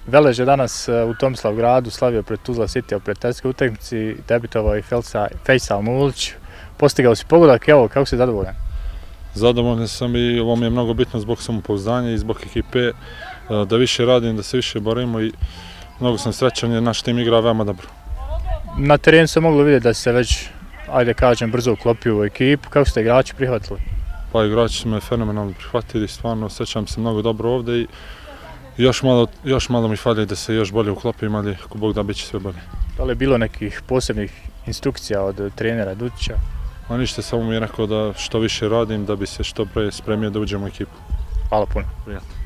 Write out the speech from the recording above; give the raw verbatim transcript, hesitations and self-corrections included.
Velež je danas u Tomislavgradu slavio pred Tuzla City u prijateljskoj utakmici, debitovao i Fejsal Mulić. Postigao si pogodak, evo, kako si zadovoljan? Zadovoljan sam i ovo mi je mnogo bitno zbog samopouzdanja i zbog ekipe, da više radim, da se više borimo i mnogo sam srećan jer naš tim igra veoma dobro. Na terenu se moglo vidjeti da si se već, ajde kažem, brzo uklopio u ekipu. Kako ste igrači prihvatili? Pa igrači su me fenomenalno prihvatili, stvarno osjećam se mnogo dobro ovdje i još malo, još malo mi fali da se još bolje uklopim, ali ako Bog da bit će sve bolje. Da li je bilo nekih posebnih instrukcija od trenera Dučića? A ništa, samo mi je rekao da što više radim da bi se što pre spremio da uđem u ekipu. Hvala puno. Prijatno.